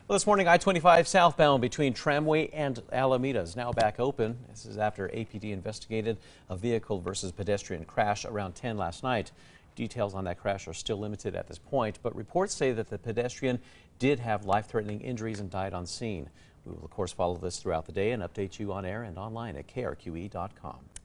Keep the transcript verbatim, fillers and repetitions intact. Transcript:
Well, this morning, I twenty-five southbound between Tramway and Alameda is now back open. This is after A P D investigated a vehicle versus pedestrian crash around ten last night. Details on that crash are still limited at this point, but reports say that the pedestrian did have life-threatening injuries and died on scene. We will, of course, follow this throughout the day and update you on air and online at K R Q E dot com.